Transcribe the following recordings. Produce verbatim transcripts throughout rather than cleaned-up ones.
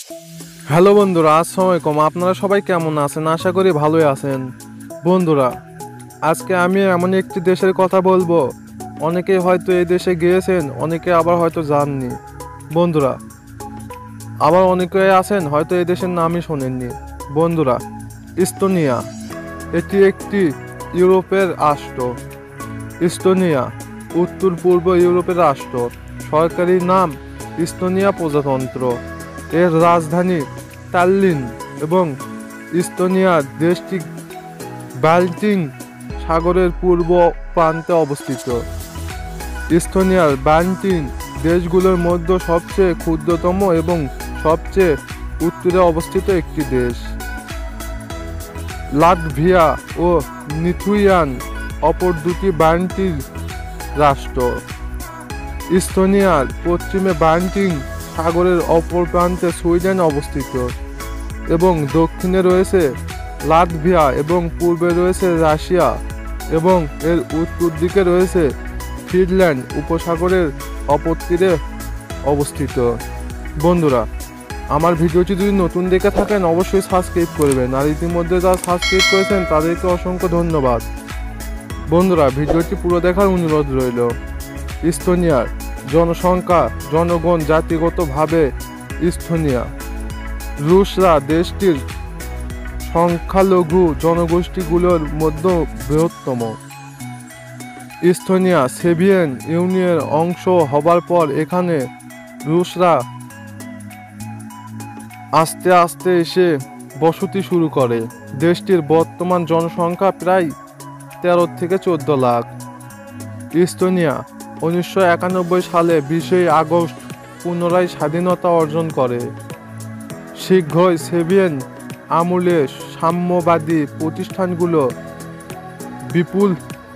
Hello বন্ধুরা, আসসালামু আলাইকুম। আপনারা সবাই কেমন আছেন? আশা করি ভালোই আছেন। বন্ধুরা, আজকে আমি এমন একটি দেশের কথা বলবো, অনেকে হয়তো এই দেশে গিয়েছেন, অনেকে আবার হয়তো যাননি। বন্ধুরা, আবার অনেকে আছেন হয়তো এই দেশের নামই শোনেননি। বন্ধুরা, এস্তোনিয়া এটি একটি ইউরোপের রাষ্ট্র। এস্তোনিয়া উত্তর পূর্ব ইউরোপের রাষ্ট্র। সরকারি নাম এস্তোনিয়া প্রজাতন্ত্র। এর রাজধানী তাল্লিন এবং এস্তোনিয়া দেশটি বাল্টিক সাগরের পূর্ব প্রান্তে অবস্থিত। এস্তোনিয়ার বাল্টিক দেশগুলোর মধ্যে সবচেয়ে ক্ষুদ্রতম এবং সবচেয়ে উত্তরে অবস্থিত একটি দেশ। লাটভিয়া ও লিথুয়ানিয়া অপর দুটি বাল্টিক রাষ্ট্র। এস্তোনিয়ার পশ্চিমে বাল্টিক সাগরের অপর প্রান্তে সুইডেন অবস্থিত এবং দক্ষিণে রয়েছে লাটভিয়া এবং পূর্বে রয়েছে রাশিয়া এবং এর উত্তর দিকে রয়েছে ফিনল্যান্ড উপসাগরের অপর তীরে অবস্থিত। বন্ধুরা, আমার ভিডিওটি যদি নতুন দেখে থাকেন অবশ্যই সাবস্ক্রাইব করবেন, আর ইতিমধ্যে যারা সাবস্ক্রাইব করেছেন তাদেরকে অসংখ্য ধন্যবাদ। বন্ধুরা, ভিডিওটি পুরো দেখার অনুরোধ রইল। এস্তোনিয়ার জনসংখ্যা, জনগণ জাতিগতভাবে এস্তোনিয়া রুশরা দেশটির সংখ্যালঘু জনগোষ্ঠীগুলোর মধ্যে বৃহত্তম। এস্তোনিয়া সোভিয়েত ইউনিয়নের অংশ হবার পর এখানে রুশরা আস্তে আস্তে এসে বসতি শুরু করে। দেশটির বর্তমান জনসংখ্যা প্রায় তেরো থেকে চোদ্দ লাখ। এস্তোনিয়া উনিশশো একানব্বই সালে বিশে আগস্ট পুনরায় স্বাধীনতা অর্জন করে। শীঘ্রই সোভিয়েত আমলে সাম্যবাদী প্রতিষ্ঠানগুলো বিপুল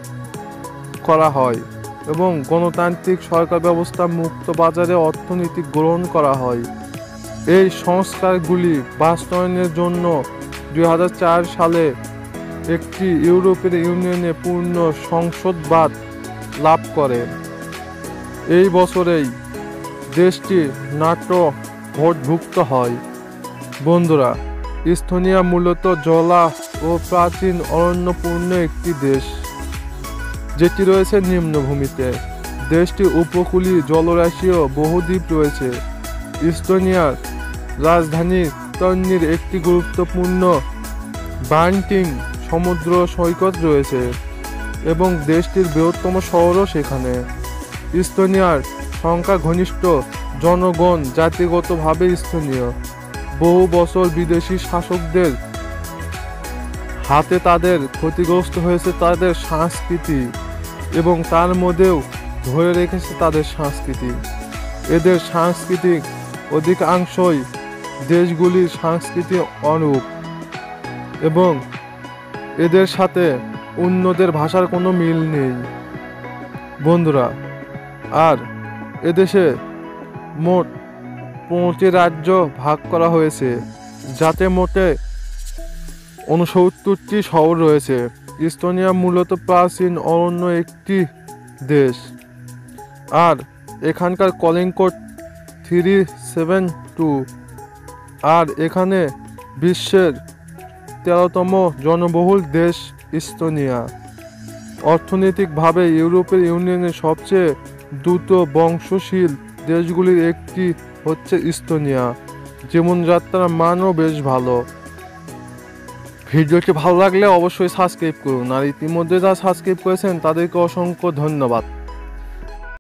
করা হয় এবং গণতান্ত্রিক সরকার ব্যবস্থা, মুক্ত বাজারে অর্থনীতি গ্রহণ করা হয়। এই সংস্কারগুলি বাস্তবায়নের জন্য দুই হাজার চার সালে একটি ইউরোপীয় ইউনিয়নে পূর্ণ সংসদবাদ লাভ করে। এই বছরেই দেশটি ন্যাটো ভোটভুক্ত হয়। বন্ধুরা, এস্তোনিয়া মূলত জলা ও প্রাচীন অরণ্যপূর্ণ একটি দেশ যেটি রয়েছে নিম্নভূমিতে। দেশটি উপকূলীয় জলরাশিও বহুদ্বীপ রয়েছে। এস্তোনিয়ার রাজধানী তাল্লিনের একটি গুরুত্বপূর্ণ বাল্টিক সমুদ্র সৈকত রয়েছে এবং দেশটির বৃহত্তম শহরও সেখানে। এস্তোনিয়ার সংখ্যা ঘনিষ্ঠ জনগণ জাতিগতভাবে এস্তোনীয়। বহু বছর বিদেশি শাসকদের হাতে তাদের ক্ষতিগ্রস্ত হয়েছে তাদের সংস্কৃতি এবং তার মধ্যেও ধরে রেখেছে তাদের সংস্কৃতি। এদের সাংস্কৃতিক অধিকাংশই দেশগুলির সংস্কৃতি অনুরূপ এবং এদের সাথে অন্যদের ভাষার কোনো মিল নেই। বন্ধুরা, আর এদেশে মোট পনেরোটি রাজ্য ভাগ করা হয়েছে, যাতে মোটে ঊনসত্তরটি শহর রয়েছে। এস্তোনিয়া মূলত প্রাচীন অরণ্য একটি দেশ, আর এখানকার calling code three seven two, আর এখানে বিশ্বের তেরোতম জনবহুল দেশ এস্তোনিয়া। অর্থনৈতিকভাবে ইউরোপীয় ইউনিয়নের সবচেয়ে দ্রুত বংশশীল দেশগুলির একটি হচ্ছে এস্তোনিয়া। জীবনযাত্রার মানও বেশ ভালো। ভিডিওটি ভালো লাগলে অবশ্যই সাবস্ক্রাইব করুন, আর ইতিমধ্যে যারা সাবস্ক্রাইব করেছেন তাদেরকে অসংখ্য ধন্যবাদ।